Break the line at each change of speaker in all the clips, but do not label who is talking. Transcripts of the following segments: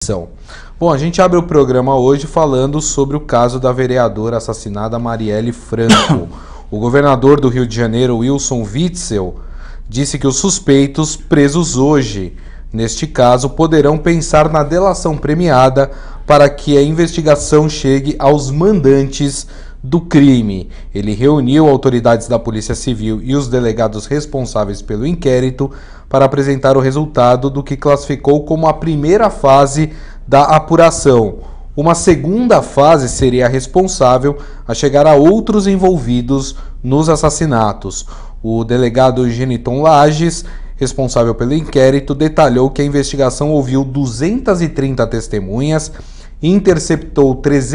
edição. Bom, a gente abre o programa hoje falando sobre o caso da vereadora assassinada Marielle Franco. O governador do Rio de Janeiro, Wilson Witzel, disse que os suspeitos presos hoje, neste caso, poderão pensar na delação premiada para que a investigação chegue aos mandantes do crime. Ele reuniu autoridades da Polícia Civil e os delegados responsáveis pelo inquérito para apresentar o resultado do que classificou como a primeira fase da apuração. Uma segunda fase seria responsável a chegar a outros envolvidos nos assassinatos. O delegado Geniton Lages, responsável pelo inquérito, detalhou que a investigação ouviu 230 testemunhas, interceptou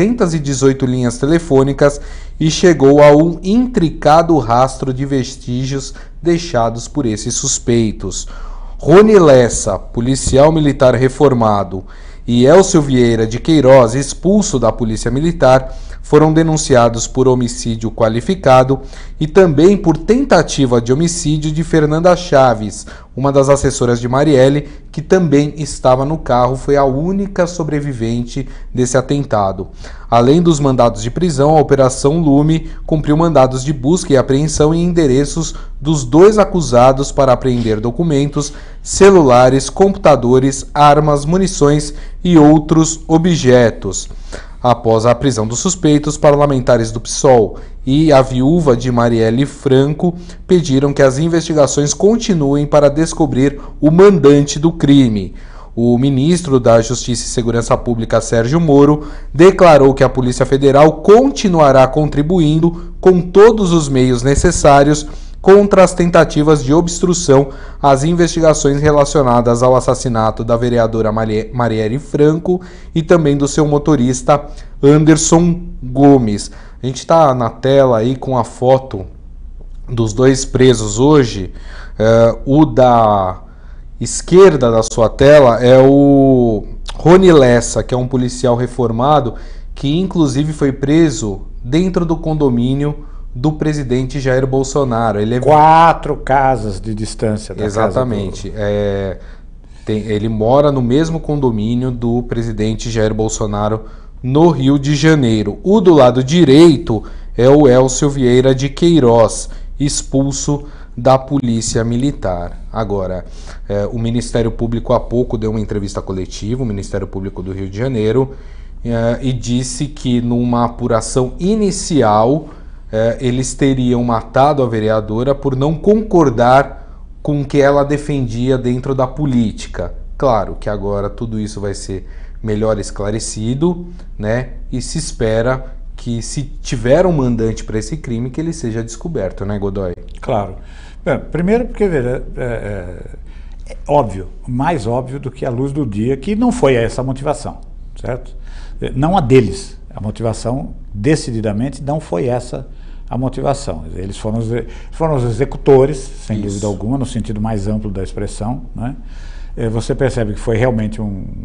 318 linhas telefônicas e chegou a um intricado rastro de vestígios deixados por esses suspeitos. Rony Lessa, policial militar reformado, e Elcio Vieira de Queiroz, expulso da Polícia Militar, foram denunciados por homicídio qualificado e também por tentativa de homicídio de Fernanda Chaves, uma das assessoras de Marielle, que também estava no carro, foi a única sobrevivente desse atentado. Além dos mandados de prisão, a Operação Lume cumpriu mandados de busca e apreensão em endereços dos dois acusados para apreender documentos, celulares, computadores, armas, munições e outros objetos. Após a prisão dos suspeitos, parlamentares do PSOL e a viúva de Marielle Franco pediram que as investigações continuem para descobrir o mandante do crime. O ministro da Justiça e Segurança Pública, Sérgio Moro, declarou que a Polícia Federal continuará contribuindo com todos os meios necessários contra as tentativas de obstrução às investigações relacionadas ao assassinato da vereadora Marielle Franco e também do seu motorista Anderson Gomes. A gente está na tela aí com a foto dos dois presos hoje. O da esquerda da sua tela é o Rony Lessa, que é um policial reformado que inclusive foi preso dentro do condomínio do presidente Jair Bolsonaro. Ele é
4 casas de distância da
Exatamente.
casa do...
Ele mora no mesmo condomínio do presidente Jair Bolsonaro no Rio de Janeiro. O do lado direito é o Elcio Vieira de Queiroz, expulso da Polícia Militar. Agora, o Ministério Público há pouco deu uma entrevista coletiva, o Ministério Público do Rio de Janeiro, e disse que numa apuração inicial eles teriam matado a vereadora por não concordar com o que ela defendia dentro da política. Claro que agora tudo isso vai ser melhor esclarecido, né? E se espera que, se tiver um mandante para esse crime, que ele seja descoberto, né, Godoy?
Claro. Bem, primeiro porque, veja, é óbvio, mais óbvio do que a luz do dia, que não foi essa a motivação, certo? Não a deles. A motivação, decididamente, não foi essa a motivação. Eles foram os executores, sem dúvida alguma, no sentido mais amplo da expressão, né? Você percebe que foi realmente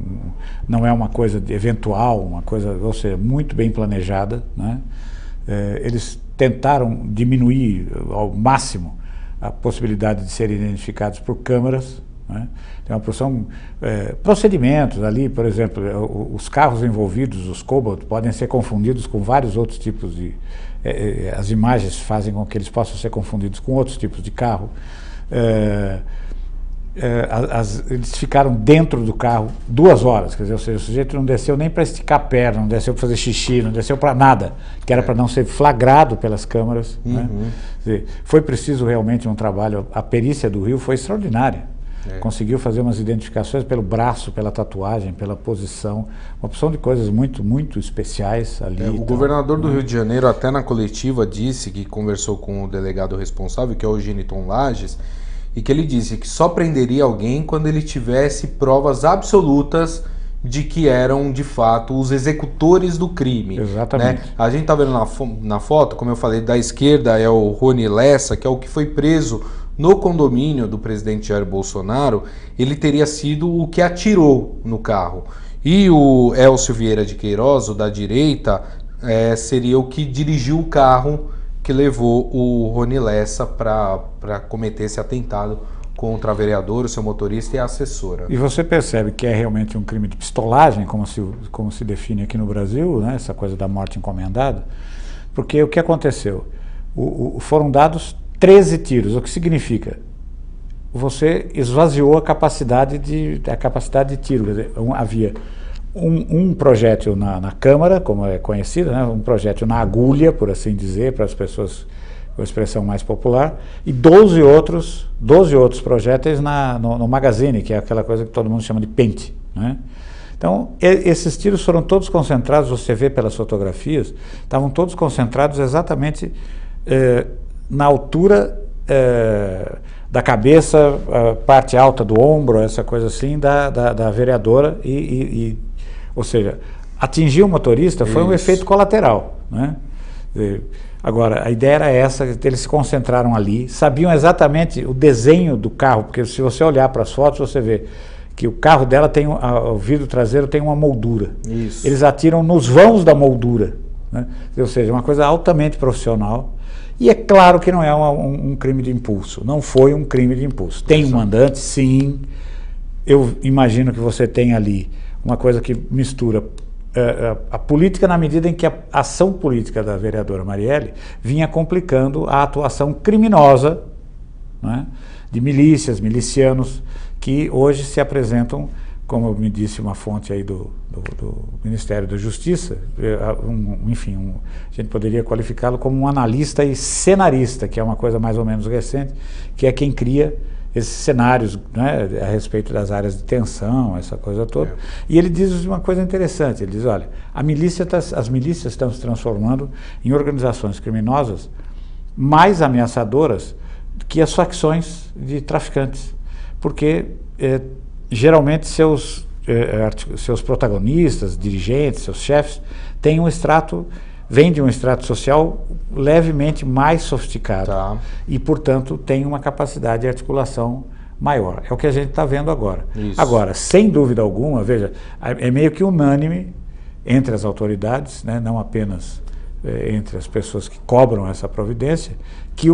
não é uma coisa eventual, uma coisa, ou seja, muito bem planejada, né? Eles tentaram diminuir ao máximo a possibilidade de serem identificados por câmeras, né? Tem uma porção, procedimentos ali, por exemplo, os carros envolvidos, os Cobalt, podem ser confundidos com vários outros tipos de... as imagens fazem com que eles possam ser confundidos com outros tipos de carro. Eles ficaram dentro do carro 2 horas, quer dizer, ou seja, o sujeito não desceu nem para esticar a perna, não desceu para fazer xixi, não desceu para nada, que era para não ser flagrado pelas câmeras, né? Quer dizer, foi preciso realmente um trabalho, a perícia do Rio foi extraordinária. Conseguiu fazer umas identificações pelo braço, pela tatuagem, pela posição, uma opção de coisas muito, muito especiais ali.
O governador do Rio de Janeiro, até na coletiva, disse que conversou com o delegado responsável, que é o Geniton Lages, e que ele disse que só prenderia alguém quando ele tivesse provas absolutas de que eram, de fato, os executores do crime.
Exatamente.
Né? A gente está vendo na foto, como eu falei, da esquerda é o Rony Lessa, que é o que foi preso no condomínio do presidente Jair Bolsonaro. Ele teria sido o que atirou no carro. E o Elcio Vieira de Queiroz, o da direita, seria o que dirigiu o carro que levou o Rony Lessa para cometer esse atentado contra a vereadora, o seu motorista e a assessora.
E você percebe que é realmente um crime de pistolagem, como se define aqui no Brasil, né, essa coisa da morte encomendada, porque o que aconteceu? Foram dados 13 tiros, o que significa? Você esvaziou a capacidade de tiro, quer dizer, havia um projétil na câmara, como é conhecido, né, um projétil na agulha, por assim dizer, para as pessoas com a expressão mais popular, e 12 outros projéteis no magazine, que é aquela coisa que todo mundo chama de pente, né? Então, esses tiros foram todos concentrados, você vê pelas fotografias, estavam todos concentrados exatamente na altura da cabeça, a parte alta do ombro, essa coisa assim, da vereadora, ou seja, atingir o motorista foi um efeito colateral, né? Agora, a ideia era essa, eles se concentraram ali, sabiam exatamente o desenho do carro, porque se você olhar para as fotos, você vê que o carro dela tem, o vidro traseiro tem uma moldura.
Isso.
Eles atiram nos vãos da moldura, né? Ou seja, uma coisa altamente profissional. E é claro que não é um crime de impulso, não foi um crime de impulso. Tem um mandante, sim. Eu imagino que você tem ali uma coisa que mistura a política na medida em que a ação política da vereadora Marielle vinha complicando a atuação criminosa, né, de milícias, milicianos, que hoje se apresentam, como me disse uma fonte aí do Ministério da Justiça, enfim, a gente poderia qualificá-lo como um analista e cenarista, que é uma coisa mais ou menos recente, que é quem cria esses cenários, né, a respeito das áreas de tensão, essa coisa toda. E ele diz uma coisa interessante, ele diz, olha, as milícias estão se transformando em organizações criminosas mais ameaçadoras que as facções de traficantes, porque geralmente seus protagonistas, dirigentes, seus chefes, vêm de um extrato social levemente mais sofisticado, tá, e, portanto, tem uma capacidade de articulação maior. É o que a gente está vendo agora. Isso. Agora, sem dúvida alguma, veja, é meio que unânime entre as autoridades, né, não apenas entre as pessoas que cobram essa providência, que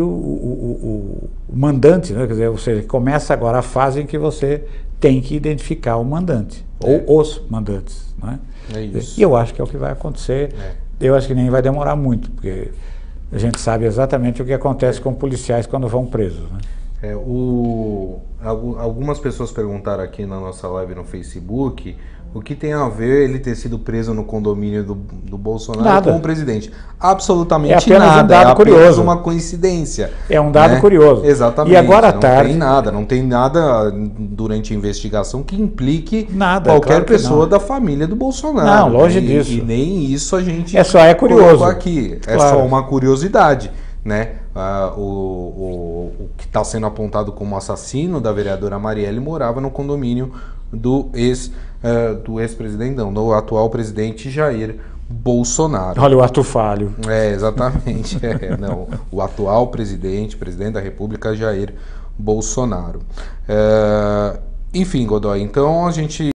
o mandante, né, quer dizer, ou seja, começa agora a fase em que você tem que identificar o mandante, ou os mandantes, né? É isso. E eu acho que é o que vai acontecer. Eu acho que nem vai demorar muito, porque a gente sabe exatamente o que acontece com policiais quando vão presos, né?
Algumas pessoas perguntaram aqui na nossa live no Facebook o que tem a ver ele ter sido preso no condomínio do Bolsonaro com o presidente. Absolutamente nada. Um dado curioso. Uma coincidência.
É um dado curioso.
Exatamente.
E agora à tarde...
Não tem nada durante a investigação que implique qualquer pessoa da família do Bolsonaro.
Não, longe disso.
E nem isso a gente
é curioso
aqui. É só uma curiosidade, né? O que está sendo apontado como assassino da vereadora Marielle morava no condomínio do ex-presidente, não, do atual presidente Jair Bolsonaro.
Olha o ato falho.
Exatamente. Não, o atual presidente da República, Jair Bolsonaro. Enfim, Godoy, então a gente